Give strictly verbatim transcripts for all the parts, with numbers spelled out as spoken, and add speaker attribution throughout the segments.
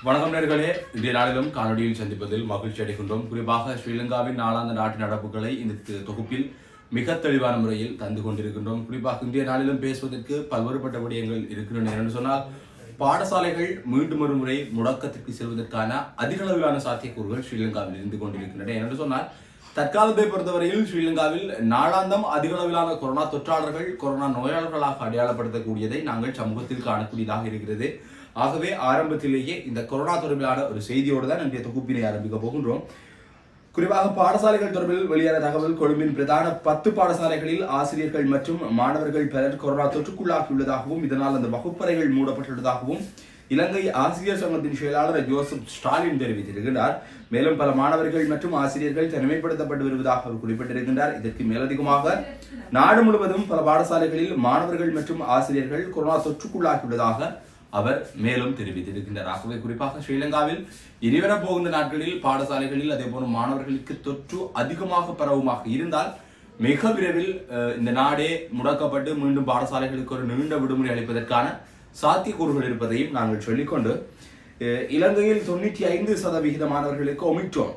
Speaker 1: வணக்கம் நேயர்களே, இன்றைய நாளிலும் காணொலியில் சந்திப்பதில் மகிழ்ச்சி அடைகின்றோம். குறிப்பாக ஸ்ரீலங்காவின் நாளாந்த நாட்டு நடப்புகளை இந்த தொகுப்பில் மிக தெளிவான முறையில் தந்து கொண்டிருக்கின்றோம். குறிப்பாக இன்றைய நாளிலும் பேசுவதற்கு பல்வேறுபட்ட விடயங்கள் இருக்கின்றன. என்று சொன்னால், பாடசாலைகள் மீண்டும் ஒரு முறை முடக்கத்திற்கு செல்வதற்கான அதிக அளவிலான சாத்தியக்கூறுகள் ஸ்ரீலங்காவில் இருந்து கொண்டிருக்கின்றன. என்று சொன்னால், தற்காலத்தை பொறுத்தவரையில் ஸ்ரீலங்காவில் நாளாந்தம் அதிக அளவிலான கொரோனா தொற்றாளர்கள் கொரோனா நோயாளர்களாக அடையாளப்படுத்தக்கூடியதை நாங்கள் சமூகத்தில் காணக்கூடியதாக இருக்கிறது. ஆகவே ஆரம்பத்திலேயே இந்த கொரோனா தொடர்பிலான ஒரு செய்தியோடு தான் இன்றைய தொகுப்பினை ஆரம்பிக்க போகின்றோம். குறிப்பாக பாடசாலைகள் தொடர்பில் வெளியான தகவல், கொழும்பின் பிரதான பத்து பாடசாலைகளில் ஆசிரியர்கள் மற்றும் மாணவர்கள் பலர் கொரோனா தொற்றுக்குள்ளாகியுள்ளதாகவும் இதனால் அந்த வகுப்பறைகள் மூடப்பட்டுள்ளதாகவும் இலங்கை ஆசிரியர் சங்கத்தின் செயலாளர் ஜோசப் ஸ்டாலின் தெரிவித்திருக்கிறார். மேலும் பல மாணவர்கள் மற்றும் ஆசிரியர்கள் தனிமைப்படுத்தப்பட்டு வருவதாக அவர் குறிப்பிட்டிருக்கின்றார். இதற்கு மேலதிகமாக நாடு முழுவதும் பல பாடசாலைகளில் மாணவர்கள் மற்றும் ஆசிரியர்கள் கொரோனா தொற்றுக்குள்ளாகியுள்ளதாக அவர் மேலும் தெரிவித்திருக்கின்றார். ஆகவே குறிப்பாக ஸ்ரீலங்காவில் இனிவரப் போகின்ற நாட்களில் பாடசாலைகளில் அதே போல மாணவர்களுக்கு தொற்று அதிகமாக பரவுமாக இருந்தால் மிக விரைவில் இந்த நாடே முடக்கப்பட்டு மீண்டும் பாடசாலைகளுக்கு ஒரு நீண்ட விடுமுறை அளிப்பதற்கான சாத்தியக்கூறுகள் இருப்பதையும் நாங்கள் சொல்லிக்கொண்டு, இலங்கையில் தொண்ணூற்றி ஐந்து சதவிகித மாணவர்களுக்கு ஒமிக்ரோன்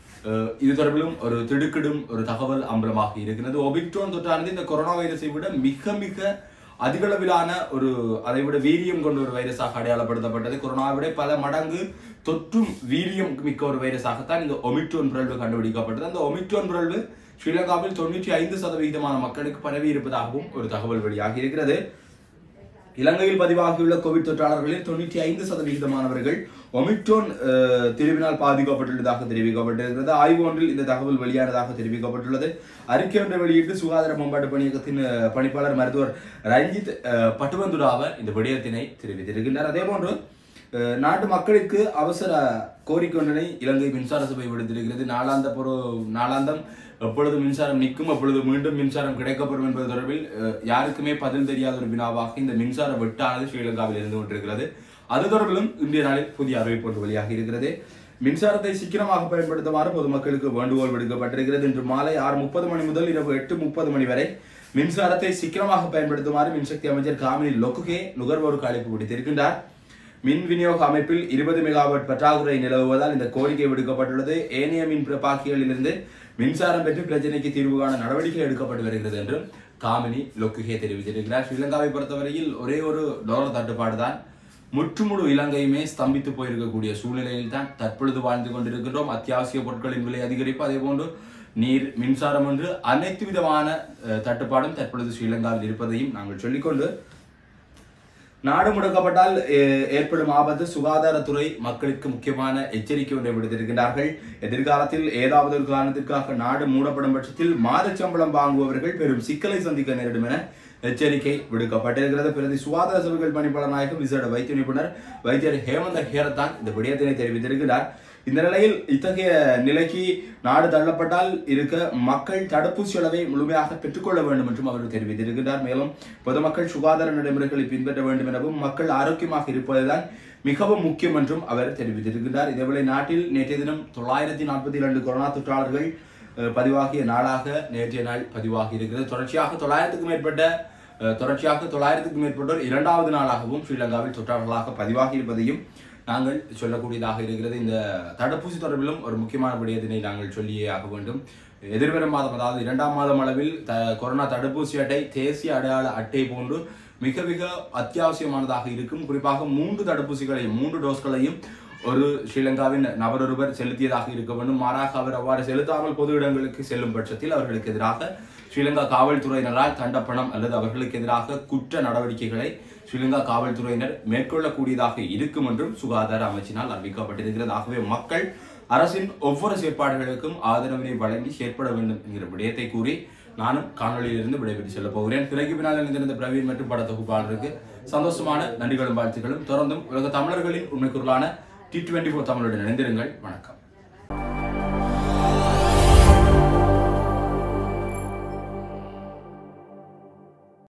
Speaker 1: இது தொடர்பிலும் ஒரு திடுக்கிடும் ஒரு தகவல் அம்பலமாக இருக்கிறது. ஒமிக்ரோன் தொற்றானது இந்த கொரோனா வைரஸை விட மிக மிக அதிக அளவிலான ஒரு அதை விட வீரியம் கொண்ட ஒரு வைரஸாக அடையாளப்படுத்தப்பட்டது. கொரோனாவை விட பல மடங்கு தொற்றும் வீரியம் மிக்க ஒரு வைரஸாகத்தான் இந்த ஒமிக்ரோன் பிறழ்வு கண்டுபிடிக்கப்பட்டது. அந்த ஒமிக்ரோன் பிறழ்வு ஸ்ரீலங்காவில் தொண்ணூற்றி ஐந்து சதவிகிதமான மக்களுக்கு பரவி இருப்பதாகவும் ஒரு தகவல் வெளியாகி இருக்கிறது. இலங்கையில் பதிவாகியுள்ள கோவிட் தொற்றாளர்களில் தொண்ணூற்றி ஐந்து சதவிகிதமானவர்கள் ஒமிக்ரோன் திரிவினால் பாதிக்கப்பட்டுள்ளதாக தெரிவிக்கப்பட்டிருக்கிறது. ஆய்வு ஒன்றில் இந்த தகவல் வெளியானதாக தெரிவிக்கப்பட்டுள்ளது. அறிக்கை ஒன்றை வெளியிட்டு சுகாதார மேம்பாட்டு பணியகத்தின் பணிப்பாளர் மருத்துவர் ரஞ்சித் பட்டுவந்துராவ இந்த விடயத்தினை தெரிவித்திருக்கின்றார். அதே போன்று நாட்டு மக்களுக்கு அவசர கோரிக்கை ஒன்றினை இலங்கை மின்சார சபை விடுத்திருக்கிறது. நாளாந்த பொரு நாளாந்தம் எப்பொழுது மின்சாரம் நிற்கும், அப்பொழுது மீண்டும் மின்சாரம் கிடைக்கப்படும் என்பது தொடர்பில் யாருக்குமே பதில் தெரியாத ஒரு வினாவாக இந்த மின்சார வெட்டானது ஸ்ரீலங்காவில் இருந்து கொண்டிருக்கிறது. அது தொடர்பிலும் இந்திய நாளில் புதிய அறிவிப்பு ஒன்று வெளியாகி இருக்கிறது. மின்சாரத்தை சிக்கனமாக பயன்படுத்துமாறு பொதுமக்களுக்கு வேண்டுகோள் விடுக்கப்பட்டிருக்கிறது. இன்று மாலை ஆறு முப்பது மணி முதல் இரவு எட்டு முப்பது மணி வரை மின்சாரத்தை சிக்கனமாக பயன்படுத்துமாறு மின்சக்தி அமைச்சர் காமினி லொக்குகே நுகர்வோருக்கு அழைப்பு விடுத்திருக்கின்றார். மின் விநியோக அமைப்பில் இருபது மெகாவாட் பற்றாக்குறை நிலவுவதால் இந்த கோரிக்கை விடுக்கப்பட்டுள்ளது. ஏனைய மின் பிரபாக்கிகளிலிருந்து மின்சாரம் பெற்று பிரச்சனைக்கு தீர்வு காண நடவடிக்கை எடுக்கப்பட்டு வருகிறது என்றும் காமினி லொக்குகே தெரிவித்திருக்கிறார். ஸ்ரீலங்காவை பொறுத்தவரையில் ஒரே ஒரு டாலர் தட்டுப்பாடு தான் முற்றுமுழு இலங்கையுமே ஸ்தம்பித்து போயிருக்கக்கூடிய சூழ்நிலையில் தான் தற்பொழுது வாழ்ந்து கொண்டிருக்கின்றோம். அத்தியாவசிய பொருட்களின் விலை அதிகரிப்பு, அதே போன்று நீர், மின்சாரம் என்று அனைத்து விதமான தட்டுப்பாடும் தற்பொழுது ஸ்ரீலங்காவில் இருப்பதையும் நாங்கள் சொல்லிக்கொண்டு, நாடு முடக்கப்பட்டால் ஏற்படும் ஆபத்து சுகாதாரத்துறை மக்களுக்கு முக்கியமான எச்சரிக்கை ஒன்றை விடுத்திருக்கிறார்கள். எதிர்காலத்தில் ஏதாவது ஒரு காரணத்திற்காக நாடு மூடப்படும் பட்சத்தில் மாத சம்பளம் வாங்குபவர்கள் பெரும் சிக்கலை சந்திக்க நேரிடும் என எச்சரிக்கை விடுக்கப்பட்டிருக்கிறது. பிரதி சுகாதார சேவைகள் பணிப்பாளர் நாயகம் விசேட வைத்திய நிபுணர் வைத்தியர் ஹேமந்த ஹேரத்தான் இந்த விடயத்தினை தெரிவித்திருக்கிறார். இந்த நிலையில் இத்தகைய நிலைக்கு நாடு தள்ளப்பட்டால் இருக்க மக்கள் தடுப்பூசி அளவை முழுமையாக பெற்றுக்கொள்ள வேண்டும் என்றும் அவர் தெரிவித்திருக்கிறார். மேலும் பொதுமக்கள் சுகாதார நடைமுறைகளை பின்பற்ற வேண்டும் எனவும் மக்கள் ஆரோக்கியமாக இருப்பதுதான் மிகவும் முக்கியம் என்றும் அவர் தெரிவித்திருக்கிறார். இதேவேளை நாட்டில் நேற்றைய தினம் தொள்ளாயிரத்தி நாற்பத்தி இரண்டு கொரோனா தொற்றாளர்கள் பதிவாகிய நாளாக நேற்றைய நாள் பதிவாகி இருக்கிறது. தொடர்ச்சியாக தொள்ளாயிரத்துக்கும் மேற்பட்ட தொடர்ச்சியாக தொள்ளாயிரத்துக்கும் மேற்பட்டோர் இரண்டாவது நாளாகவும் ஸ்ரீலங்காவில் தொற்றாளர்களாக பதிவாகி இருப்பதையும் நாங்கள் சொல்லக்கூடியதாக இருக்கிறது. இந்த தடுப்பூசி தொடர்பிலும் ஒரு முக்கியமான விடயத்தினை நாங்கள் சொல்லியே ஆக வேண்டும். எதிர்வரும் மாதம், அதாவது இரண்டாம் மாதம் அளவில் த கொரோனா தடுப்பூசி அட்டை தேசிய அடையாள அட்டை போன்று மிக மிக அத்தியாவசியமானதாக இருக்கும். குறிப்பாக மூன்று தடுப்பூசிகளையும் மூன்று டோஸ்களையும் ஒரு ஸ்ரீலங்காவின் நபர் ஒருவர் செலுத்தியதாக இருக்க வேண்டும். மாறாக அவர் அவ்வாறு செலுத்தாமல் பொது இடங்களுக்கு செல்லும் பட்சத்தில் அவர்களுக்கு எதிராக ஸ்ரீலங்கா காவல்துறையினரால் தண்டப்பணம் அல்லது அவர்களுக்கு எதிராக குற்ற நடவடிக்கைகளை ஸ்ரீலங்கா காவல்துறையினர் மேற்கொள்ளக்கூடியதாக இருக்கும் என்றும் சுகாதார அமைச்சினால் அறிவிக்கப்பட்டிருக்கிறது. ஆகவே மக்கள் அரசின் ஒவ்வொரு செயற்பாடுகளுக்கும் ஆதரவினை வழங்கி செயற்பட வேண்டும் என்கிற விடயத்தை கூறி நானும் காணொலியிலிருந்து விடைபெற்று செல்ல போகிறேன். திரைக்கு பின்னால் இணைந்திருந்த பிரவீன் மற்றும் பட தொகுப்பாளருக்கு சந்தோஷமான நன்றிகளும் வாழ்த்துக்களும். தொடர்ந்தும் உலக தமிழர்களின் உண்மைக்குரலான டி டுவெண்டி ஃபோர் தமிழுடன் இணைந்திருங்கள். வணக்கம்.